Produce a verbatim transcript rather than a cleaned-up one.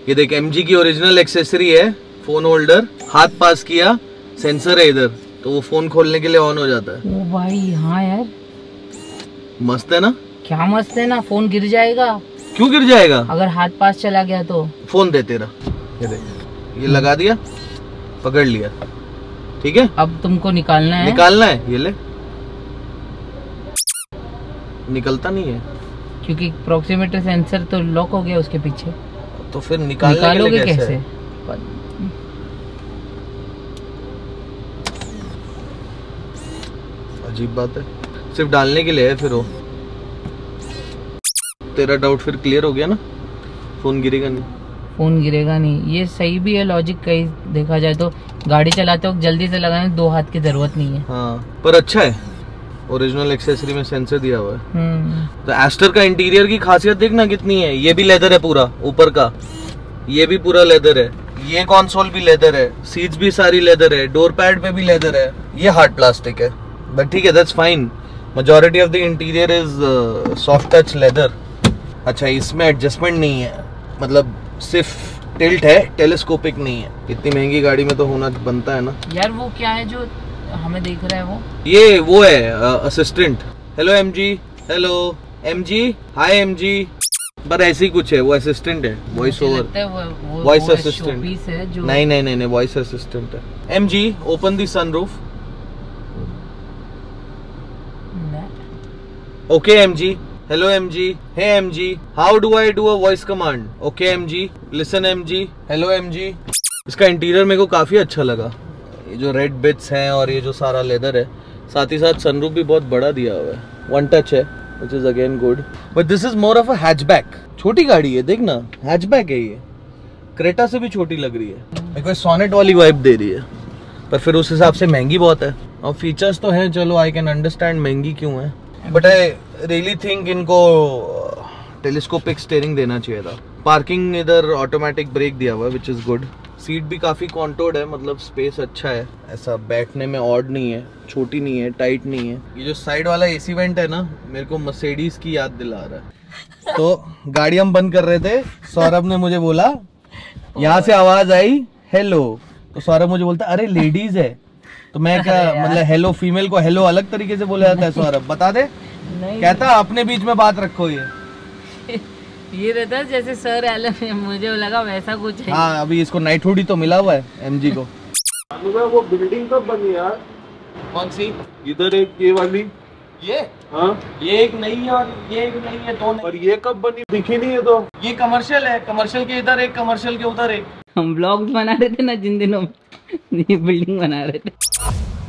ये देख एमजी की ओरिजिनल एक्सेसरी है, फोन होल्डर, हाथ पास किया सेंसर है इधर तो वो फोन खोलने के लिए ऑन हो जाता है। ओ भाई हाँ यार मस्त है ना? क्या मस्त है ना। फोन गिर जाएगा। क्यों गिर जाएगा? अगर हाथ पास चला गया तो। फोन दे तेरा, ये देख, ये लगा दिया, पकड़ लिया, ठीक है। अब तुमको निकालना है। निकालना है, ये ले। निकलता नहीं है क्योंकि प्रोक्सीमीटर सेंसर तो लॉक हो गया उसके पीछे। तो फिर निकालने निकालोगे के लिए कैसे? कैसे? अजीब बात है, सिर्फ डालने के लिए है। फिर वो तेरा डाउट फिर क्लियर हो गया ना, फोन गिरेगा नहीं। फोन गिरेगा नहीं, ये सही भी है लॉजिक कहीं देखा जाए तो। गाड़ी चलाते वक्त जल्दी से लगाने दो हाथ की जरूरत नहीं है। हाँ पर अच्छा है, ओरिजिनल एक्सेसरी में सेंसर दिया हुआ है। हम्म। तो एस्टर का इंटीरियर की खासियत देखना कितनी है। ये भी लेदर है पूरा, ऊपर का ये भी पूरा लेदर है, ये कंसोल भी लेदर है, सीट्स भी सारी लेदर है, डोर पैड पे भी लेदर है। ये हार्ड प्लास्टिक है बट ठीक है, that's fine. Majority of the interior is soft touch leather. अच्छा इसमें एडजस्टमेंट नहीं है, मतलब सिर्फ टिल्ट है, टेलीस्कोपिक नहीं है। इतनी महंगी गाड़ी में तो होना बनता है ना यार। वो क्या है जो हमें देख रहा है वो? ये वो है assistant. Hello MG, hello MG, hi MG, पर ऐसे ही कुछ है, वो असिस्टेंट है, वॉइस ओवर, वॉइस असिस्टेंट। नहीं नहीं नहीं नहीं वॉइस असिस्टेंट है। MG open the sunroof. Okay MG, hello MG, hey MG, how do I do a voice command? Okay MG, listen MG, hello MG. इसका इंटीरियर मेरे को काफी अच्छा लगा, ये जो रेड बिट्स हैं और ये जो सारा लेदर है, साथ ही साथ सनरूफ भी बहुत बड़ा दिया हुआ है, वन टच है which is again good, but this is more of a hatchback। छोटी गाड़ी है, देखना हैचबैक है ये, क्रेटा से भी छोटी लग रही है, मेरे को सोनेट वाली वाइब दे रही है, पर फिर उस हिसाब से महंगी बहुत है। और फीचर्स तो हैं, चलो आई कैन अंडरस्टैंड महंगी क्यों है, बट आई रियली थिंक इनको टेलीस्कोपिक स्टीयरिंग देना चाहिए था। पार्किंग इधर ऑटोमेटिक ब्रेक दिया हुआ है विच इज गुड। सीट भी काफी कॉन्टोर्ड है, मतलब स्पेस अच्छा है, ऐसा बैठने में ऑड नहीं है, छोटी नहीं है, टाइट नहीं है। ये जो साइड वाला एसी वेंट है ना, मेरे को मर्सिडीज की याद दिला रहा है। तो गाड़ी हम बंद कर रहे थे, सौरभ ने मुझे बोला, यहाँ से आवाज आई हेलो, तो सौरभ मुझे बोलता अरे लेडीज है, तो मैं क्या मतलब हेलो, फीमेल को हेलो अलग तरीके से बोला जाता है सौरभ, बता दे। नहीं, कहता अपने बीच में बात रखो। ये ये रहता है जैसे सर एलन, मुझे लगा वैसा कुछ है। हाँ अभी इसको नाइट हुडी तो मिला हुआ है एमजी को। वो बिल्डिंग कब बनी यार? कौन सी? इधर एक ये वाली, ये हाँ ये एक नई है और ये एक नई है, दो नई। और ये कब बनी दिखी नहीं है तो? ये कमर्शियल है, कमर्शियल के इधर एक, कमर्शियल के उधर एक। हम ब्लॉग्स बना रहे थे ना जिन दिनों ये बिल्डिंग बना रहे थे।